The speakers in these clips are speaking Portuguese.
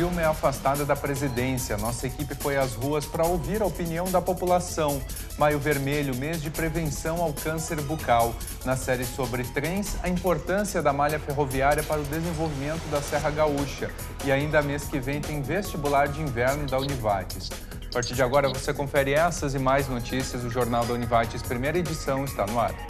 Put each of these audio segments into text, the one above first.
Dilma é afastada da presidência. Nossa equipe foi às ruas para ouvir a opinião da população. Maio Vermelho, mês de prevenção ao câncer bucal. Na série sobre trens, a importância da malha ferroviária para o desenvolvimento da Serra Gaúcha. E ainda mês que vem tem vestibular de inverno da Univates. A partir de agora você confere essas e mais notícias. O Jornal da Univates, primeira edição, está no ar.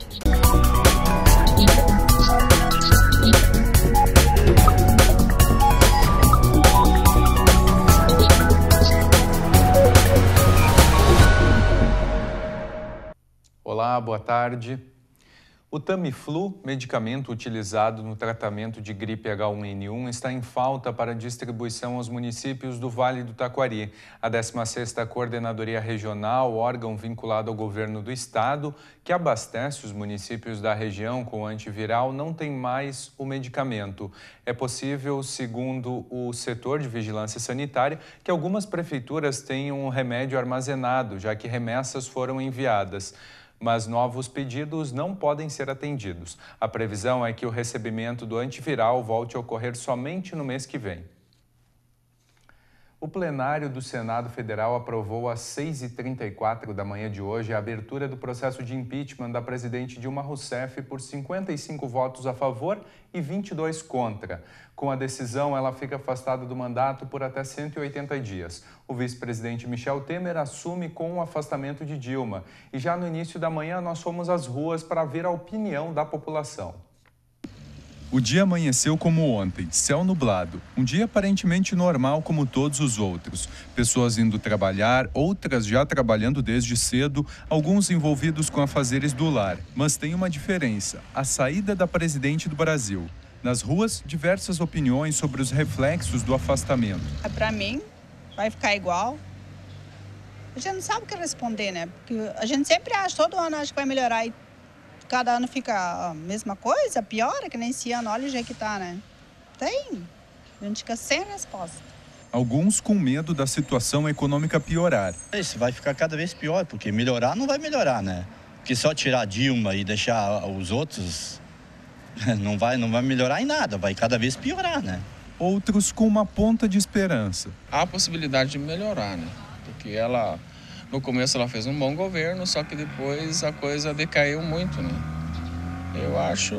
Olá, boa tarde. O Tamiflu, medicamento utilizado no tratamento de gripe H1N1, está em falta para distribuição aos municípios do Vale do Taquari. A 16ª Coordenadoria Regional, órgão vinculado ao governo do estado, que abastece os municípios da região com antiviral, não tem mais o medicamento. É possível, segundo o setor de vigilância sanitária, que algumas prefeituras tenham o remédio armazenado, já que remessas foram enviadas. Mas novos pedidos não podem ser atendidos. A previsão é que o recebimento do antiviral volte a ocorrer somente no mês que vem. O plenário do Senado Federal aprovou às 6h34 da manhã de hoje a abertura do processo de impeachment da presidente Dilma Rousseff por 55 votos a favor e 22 contra. Com a decisão, ela fica afastada do mandato por até 180 dias. O vice-presidente Michel Temer assume com o afastamento de Dilma. E já no início da manhã, nós fomos às ruas para ver a opinião da população. O dia amanheceu como ontem, céu nublado. Um dia aparentemente normal como todos os outros. Pessoas indo trabalhar, outras já trabalhando desde cedo, alguns envolvidos com afazeres do lar. Mas tem uma diferença, a saída da presidente do Brasil. Nas ruas, diversas opiniões sobre os reflexos do afastamento. Para mim, vai ficar igual. A gente não sabe o que responder, né? Porque a gente sempre acha, todo ano acha que vai melhorar e cada ano fica a mesma coisa, piora, que nem esse ano, olha o jeito que tá, né? Tem. A gente fica sem resposta. Alguns com medo da situação econômica piorar. Isso vai ficar cada vez pior, porque melhorar não vai melhorar, né? Porque só tirar Dilma e deixar os outros não vai melhorar em nada, vai cada vez piorar, né? Outros com uma ponta de esperança. Há a possibilidade de melhorar, né? Porque ela... No começo ela fez um bom governo, só que depois a coisa decaiu muito, né? Eu acho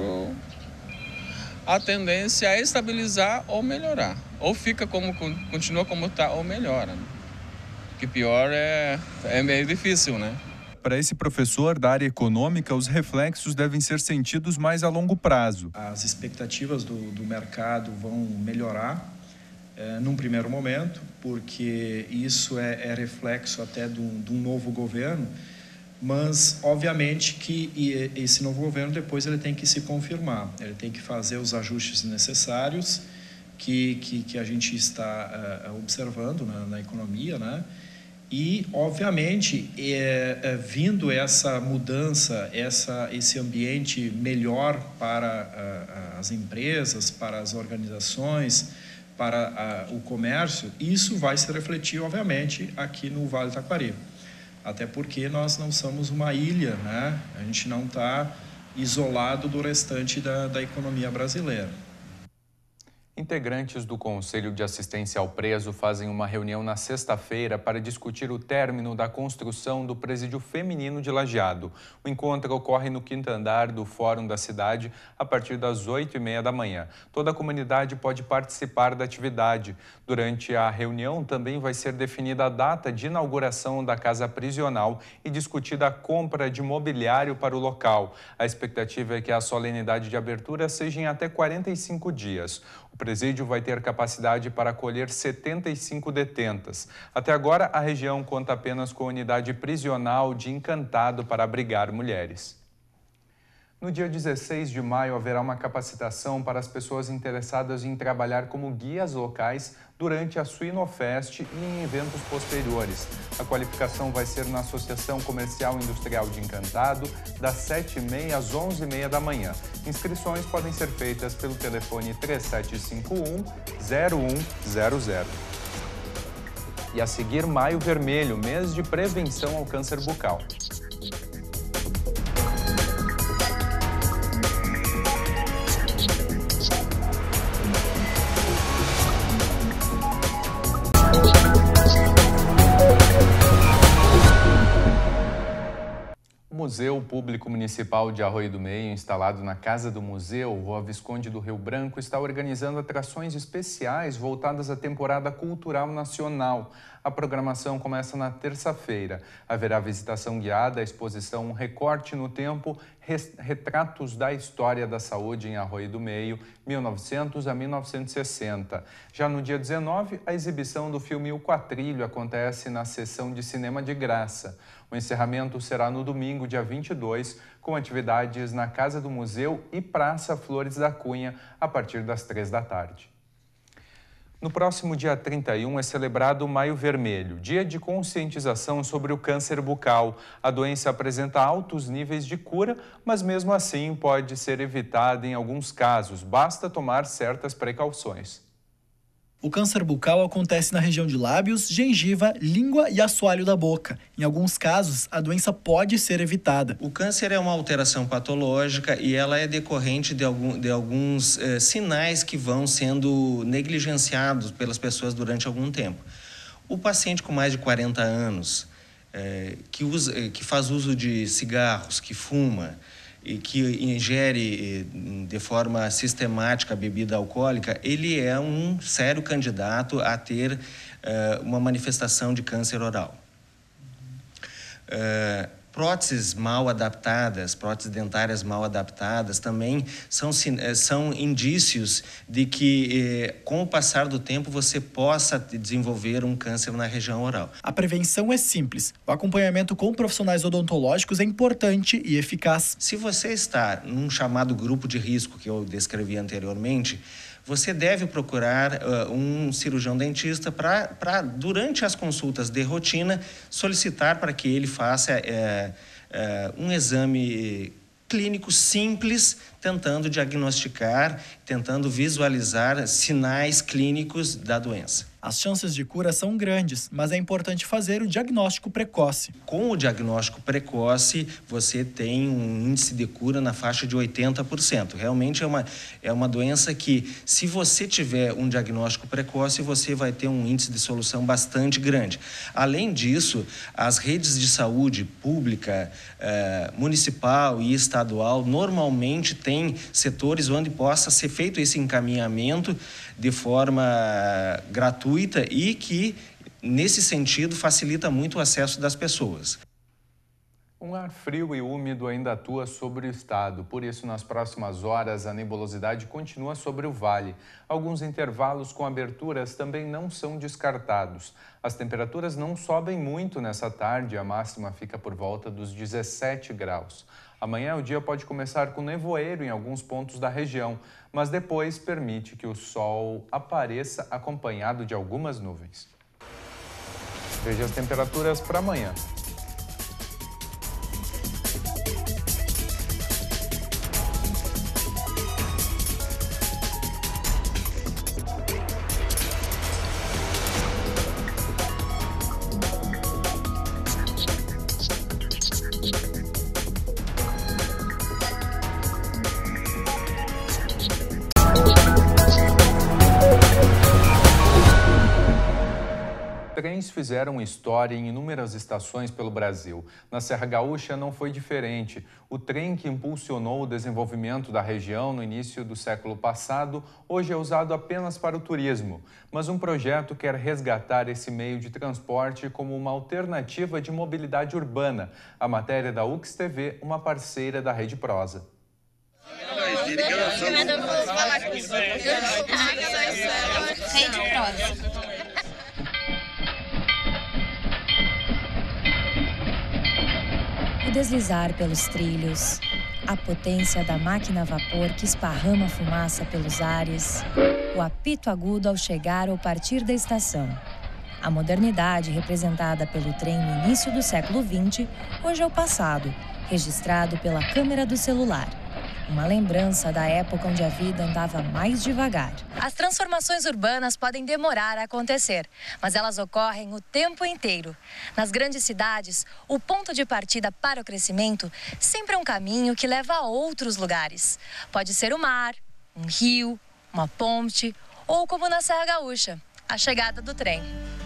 a tendência é estabilizar ou melhorar. Ou fica como, continua como está ou melhora. Né? O que pior é meio difícil, né? Para esse professor da área econômica, os reflexos devem ser sentidos mais a longo prazo. As expectativas do mercado vão melhorar. Num primeiro momento, porque isso é reflexo até de um novo governo, mas obviamente que esse novo governo depois ele tem que se confirmar, ele tem que fazer os ajustes necessários que a gente está observando na economia, né? E obviamente vindo essa mudança, esse ambiente melhor para as empresas, para as organizações, para o comércio, isso vai se refletir, obviamente, aqui no Vale do Taquari. Até porque nós não somos uma ilha, né? A gente não está isolado do restante da economia brasileira. Integrantes do Conselho de Assistência ao Preso fazem uma reunião na sexta-feira para discutir o término da construção do presídio feminino de Lajeado. O encontro ocorre no 5º andar do Fórum da cidade a partir das 8h30 da manhã. Toda a comunidade pode participar da atividade. Durante a reunião também vai ser definida a data de inauguração da casa prisional e discutida a compra de mobiliário para o local. A expectativa é que a solenidade de abertura seja em até 45 dias. O presídio vai ter capacidade para acolher 75 detentas. Até agora, a região conta apenas com a unidade prisional de Encantado para abrigar mulheres. No dia 16 de maio, haverá uma capacitação para as pessoas interessadas em trabalhar como guias locais durante a Suinofest e em eventos posteriores. A qualificação vai ser na Associação Comercial e Industrial de Encantado, das 7h30 às 11h30 da manhã. Inscrições podem ser feitas pelo telefone 3751-0100. E a seguir, Maio Vermelho, mês de prevenção ao câncer bucal. Museu Público Municipal de Arroio do Meio, instalado na Casa do Museu, Rua Visconde do Rio Branco, está organizando atrações especiais voltadas à temporada cultural nacional. A programação começa na terça-feira. Haverá visitação guiada, a exposição Um Recorte no Tempo, retratos da história da saúde em Arroio do Meio, 1900 a 1960. Já no dia 19, a exibição do filme O Quatrilho acontece na sessão de cinema de graça. O encerramento será no domingo, dia 22, com atividades na Casa do Museu e Praça Flores da Cunha, a partir das 3 da tarde. No próximo dia 31 é celebrado o Maio Vermelho, dia de conscientização sobre o câncer bucal. A doença apresenta altos níveis de cura, mas mesmo assim pode ser evitada em alguns casos. Basta tomar certas precauções. O câncer bucal acontece na região de lábios, gengiva, língua e assoalho da boca. Em alguns casos, a doença pode ser evitada. O câncer é uma alteração patológica e ela é decorrente de alguns sinais que vão sendo negligenciados pelas pessoas durante algum tempo. O paciente com mais de 40 anos, que faz uso de cigarros, que fuma, e que ingere de forma sistemática a bebida alcoólica, ele é um sério candidato a ter uma manifestação de câncer oral. Próteses mal adaptadas, próteses dentárias mal adaptadas, também são indícios de que, com o passar do tempo, você possa desenvolver um câncer na região oral. A prevenção é simples. O acompanhamento com profissionais odontológicos é importante e eficaz. Se você está num chamado grupo de risco, que eu descrevi anteriormente, você deve procurar um cirurgião dentista para, durante as consultas de rotina, solicitar para que ele faça um exame clínico simples, tentando diagnosticar, tentando visualizar sinais clínicos da doença. As chances de cura são grandes, mas é importante fazer o diagnóstico precoce. Com o diagnóstico precoce, você tem um índice de cura na faixa de 80%. Realmente é uma doença que, se você tiver um diagnóstico precoce, você vai ter um índice de solução bastante grande. Além disso, as redes de saúde pública, municipal e estadual, normalmente têm setores onde possa ser feito esse encaminhamento de forma gratuita e que, nesse sentido, facilita muito o acesso das pessoas. Um ar frio e úmido ainda atua sobre o estado, por isso, nas próximas horas, a nebulosidade continua sobre o vale. Alguns intervalos com aberturas também não são descartados. As temperaturas não sobem muito nessa tarde, a máxima fica por volta dos 17 graus. Amanhã o dia pode começar com nevoeiro em alguns pontos da região, mas depois permite que o sol apareça acompanhado de algumas nuvens. Veja as temperaturas para amanhã. Trens fizeram história em inúmeras estações pelo Brasil. Na Serra Gaúcha não foi diferente. O trem que impulsionou o desenvolvimento da região no início do século passado, hoje é usado apenas para o turismo. Mas um projeto quer resgatar esse meio de transporte como uma alternativa de mobilidade urbana. A matéria da UX TV, uma parceira da Rede Prosa. Rede Prosa. O deslizar pelos trilhos, a potência da máquina a vapor que esparrama fumaça pelos ares, o apito agudo ao chegar ou partir da estação. A modernidade representada pelo trem no início do século XX, hoje é o passado, registrado pela câmera do celular. Uma lembrança da época onde a vida andava mais devagar. As transformações urbanas podem demorar a acontecer, mas elas ocorrem o tempo inteiro. Nas grandes cidades, o ponto de partida para o crescimento sempre é um caminho que leva a outros lugares. Pode ser o mar, um rio, uma ponte ou, como na Serra Gaúcha, a chegada do trem.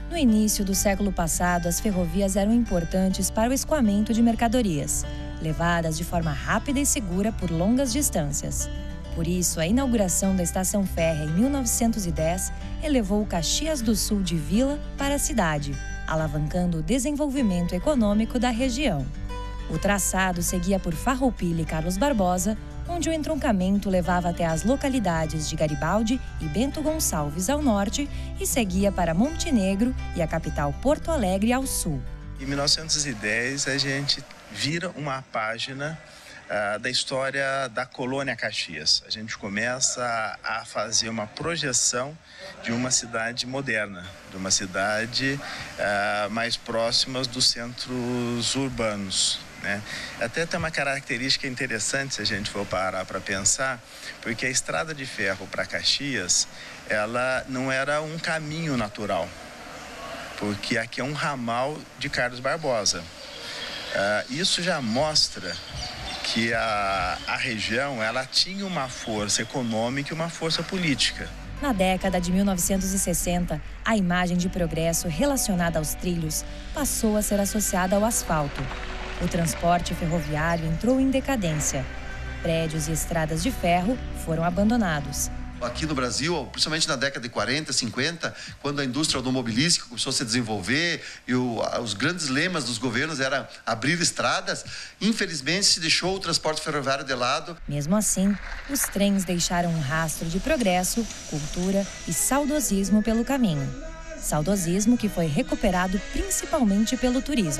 No início do século passado, as ferrovias eram importantes para o escoamento de mercadorias, levadas de forma rápida e segura por longas distâncias. Por isso, a inauguração da estação férrea em 1910 elevou Caxias do Sul de vila para a cidade, alavancando o desenvolvimento econômico da região. O traçado seguia por Farroupilha e Carlos Barbosa, onde o entroncamento levava até as localidades de Garibaldi e Bento Gonçalves ao norte e seguia para Montenegro e a capital Porto Alegre ao sul. Em 1910, a gente vira uma página da história da colônia Caxias. A gente começa a fazer uma projeção de uma cidade moderna, de uma cidade mais próxima dos centros urbanos. Né? Até tem uma característica interessante se a gente for parar para pensar, porque a estrada de ferro para Caxias, ela não era um caminho natural, porque aqui é um ramal de Carlos Barbosa. Isso já mostra que a região ela tinha uma força econômica e uma força política. Na década de 1960, a imagem de progresso relacionada aos trilhos passou a ser associada ao asfalto. O transporte ferroviário entrou em decadência. Prédios e estradas de ferro foram abandonados. Aqui no Brasil, principalmente na década de 40, 50, quando a indústria automobilística começou a se desenvolver e os grandes lemas dos governos eram abrir estradas, infelizmente se deixou o transporte ferroviário de lado. Mesmo assim, os trens deixaram um rastro de progresso, cultura e saudosismo pelo caminho. Saudosismo que foi recuperado principalmente pelo turismo.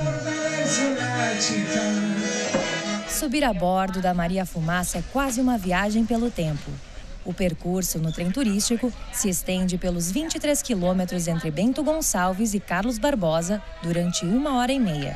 Subir a bordo da Maria Fumaça é quase uma viagem pelo tempo. O percurso no trem turístico se estende pelos 23 quilômetros entre Bento Gonçalves e Carlos Barbosa durante 1h30.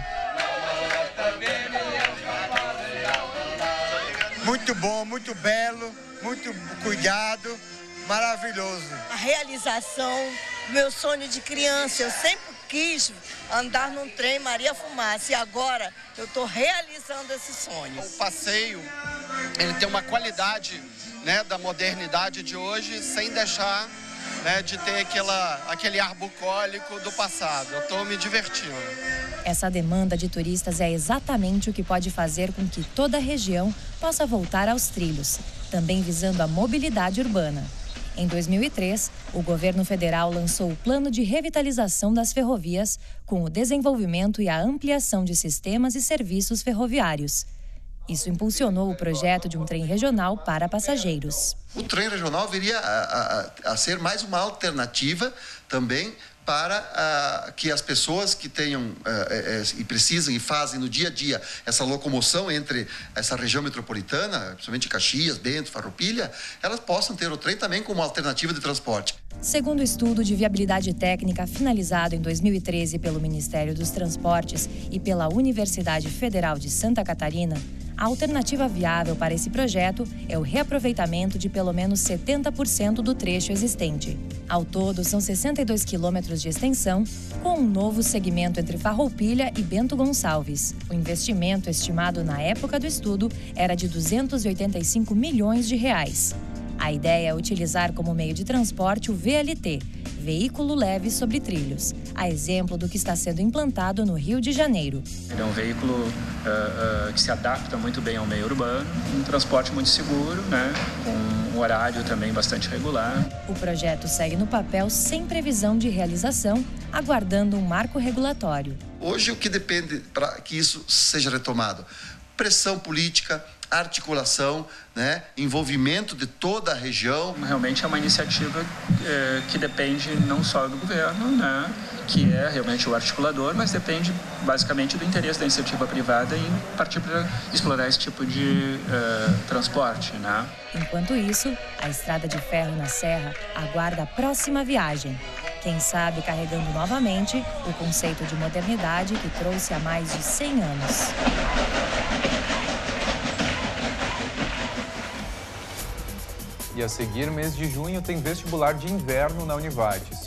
Muito bom, muito belo, muito cuidado, maravilhoso. A realização, meu sonho de criança, eu sempre quis andar num trem Maria Fumaça e agora eu estou realizando esse sonho. O passeio, ele tem uma qualidade, né, da modernidade de hoje, sem deixar, né, de ter aquele ar bucólico do passado. Eu estou me divertindo. Essa demanda de turistas é exatamente o que pode fazer com que toda a região possa voltar aos trilhos, também visando a mobilidade urbana. Em 2003, o governo federal lançou o Plano de Revitalização das Ferrovias, com o desenvolvimento e a ampliação de sistemas e serviços ferroviários. Isso impulsionou o projeto de um trem regional para passageiros. O trem regional viria a ser mais uma alternativa também para que as pessoas que tenham e precisam e fazem no dia a dia essa locomoção entre essa região metropolitana, principalmente Caxias, Bento, Farroupilha, elas possam ter o trem também como alternativa de transporte. Segundo o estudo de viabilidade técnica finalizado em 2013 pelo Ministério dos Transportes e pela Universidade Federal de Santa Catarina, a alternativa viável para esse projeto é o reaproveitamento de pelo menos 70% do trecho existente. Ao todo, são 62 quilômetros de extensão, com um novo segmento entre Farroupilha e Bento Gonçalves. O investimento estimado na época do estudo era de R$ 285 milhões. A ideia é utilizar como meio de transporte o VLT, Veículo Leve sobre Trilhos, a exemplo do que está sendo implantado no Rio de Janeiro. É um veículo que se adapta muito bem ao meio urbano, um transporte muito seguro, né, com um horário também bastante regular. O projeto segue no papel sem previsão de realização, aguardando um marco regulatório. Hoje o que depende para que isso seja retomado? Pressão política, articulação, né, envolvimento de toda a região. Realmente é uma iniciativa que depende não só do governo, né, que é realmente o articulador, mas depende basicamente do interesse da iniciativa privada em partir para explorar esse tipo de transporte, né. Enquanto isso, a estrada de ferro na Serra aguarda a próxima viagem. Quem sabe carregando novamente o conceito de modernidade que trouxe há mais de 100 anos. E a seguir, mês de junho, tem vestibular de inverno na Univates.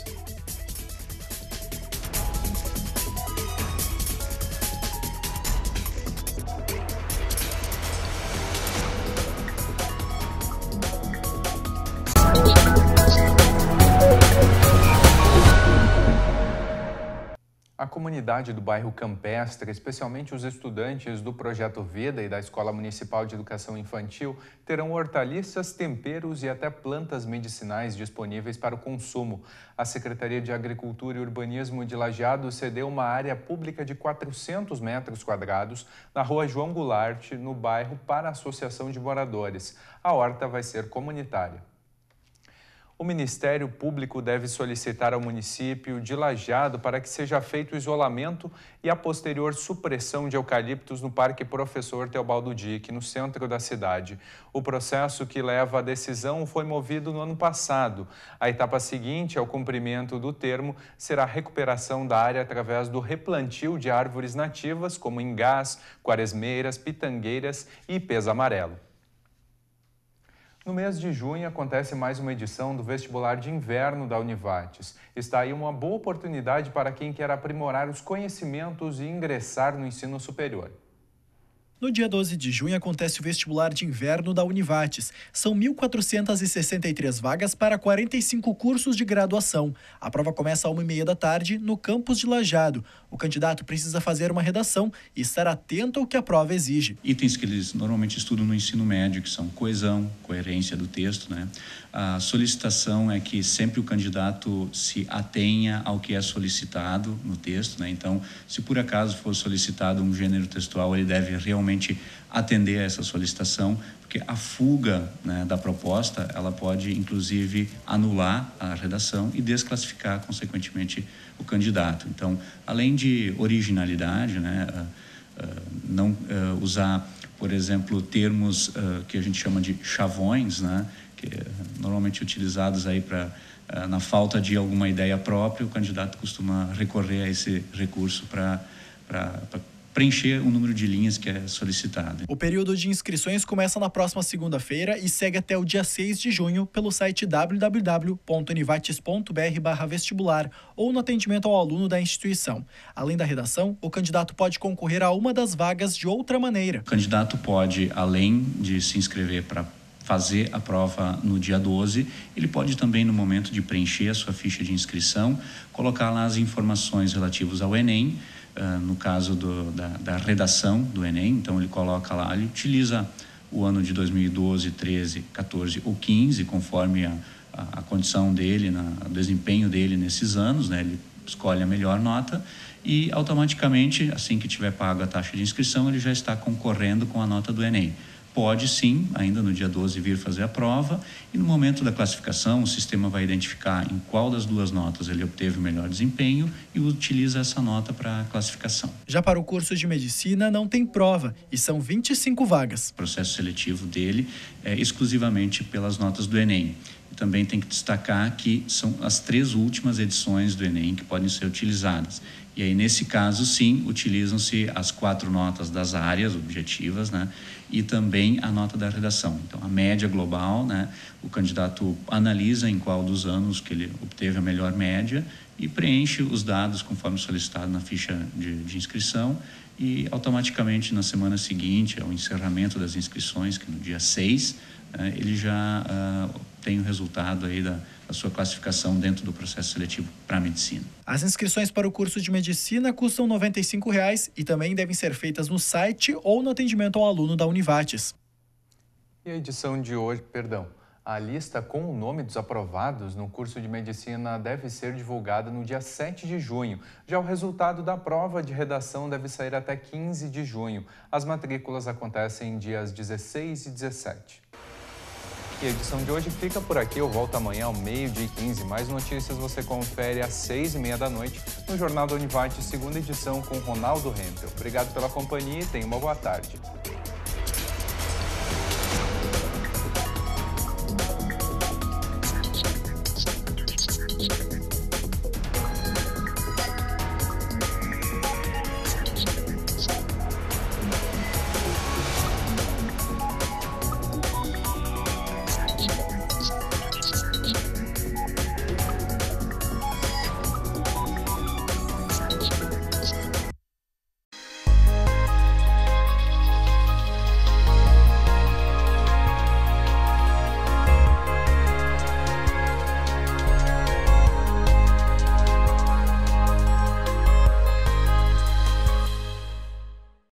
A comunidade do bairro Campestre, especialmente os estudantes do Projeto Veda e da Escola Municipal de Educação Infantil, terão hortaliças, temperos e até plantas medicinais disponíveis para o consumo. A Secretaria de Agricultura e Urbanismo de Lajeado cedeu uma área pública de 400 metros quadrados na rua João Goulart, no bairro, para a Associação de Moradores. A horta vai ser comunitária. O Ministério Público deve solicitar ao município de Lajeado para que seja feito o isolamento e a posterior supressão de eucaliptos no Parque Professor Teobaldo Dick, no centro da cidade. O processo que leva à decisão foi movido no ano passado. A etapa seguinte ao cumprimento do termo será a recuperação da área através do replantio de árvores nativas, como engás, quaresmeiras, pitangueiras e ipês amarelo. No mês de junho acontece mais uma edição do vestibular de inverno da Univates. Está aí uma boa oportunidade para quem quer aprimorar os conhecimentos e ingressar no ensino superior. No dia 12 de junho acontece o vestibular de inverno da Univates. São 1.463 vagas para 45 cursos de graduação. A prova começa às 1h30 da tarde no campus de Lajeado. O candidato precisa fazer uma redação e estar atento ao que a prova exige. Itens que eles normalmente estudam no ensino médio, que são coesão, coerência do texto, né? A solicitação é que sempre o candidato se atenha ao que é solicitado no texto, né? Então, se por acaso for solicitado um gênero textual, ele deve realmente atender a essa solicitação, porque a fuga, né, da proposta, ela pode, inclusive, anular a redação e desclassificar, consequentemente, o candidato. Então, além de originalidade, né, não usar, por exemplo, termos que a gente chama de chavões, né, que normalmente utilizados aí na falta de alguma ideia própria, o candidato costuma recorrer a esse recurso para preencher o número de linhas que é solicitado. O período de inscrições começa na próxima segunda-feira e segue até o dia 6 de junho pelo site www.univates.br/vestibular ou no atendimento ao aluno da instituição. Além da redação, o candidato pode concorrer a uma das vagas de outra maneira. O candidato pode, além de se inscrever para fazer a prova no dia 12, ele pode também, no momento de preencher a sua ficha de inscrição, colocar lá as informações relativas ao Enem, no caso da redação do Enem. Então ele coloca lá, ele utiliza o ano de 2012, 13, 14 ou 15, conforme a condição dele, o desempenho dele nesses anos, né? Ele escolhe a melhor nota e automaticamente, assim que tiver pago a taxa de inscrição, ele já está concorrendo com a nota do Enem. Pode sim, ainda no dia 12, vir fazer a prova e no momento da classificação o sistema vai identificar em qual das duas notas ele obteve o melhor desempenho e utiliza essa nota para a classificação. Já para o curso de medicina não tem prova e são 25 vagas. O processo seletivo dele é exclusivamente pelas notas do Enem. E também tem que destacar que são as 3 últimas edições do Enem que podem ser utilizadas. E aí, nesse caso, sim, utilizam-se as 4 notas das áreas objetivas, né? E também a nota da redação. Então, a média global, né? O candidato analisa em qual dos anos que ele obteve a melhor média e preenche os dados conforme solicitado na ficha de inscrição e, automaticamente, na semana seguinte, ao encerramento das inscrições, que no dia 6, ele já tem o resultado aí da sua classificação dentro do processo seletivo para a medicina. As inscrições para o curso de medicina custam R$ 95,00 e também devem ser feitas no site ou no atendimento ao aluno da Univates. E a edição de hoje, a lista com o nome dos aprovados no curso de medicina deve ser divulgada no dia 7 de junho. Já o resultado da prova de redação deve sair até 15 de junho. As matrículas acontecem dias 16 e 17. E a edição de hoje fica por aqui. Eu volto amanhã ao 12h15. Mais notícias você confere às 6h30 da noite no Jornal da Univates, segunda edição com Ronaldo Hempel. Obrigado pela companhia e tenha uma boa tarde.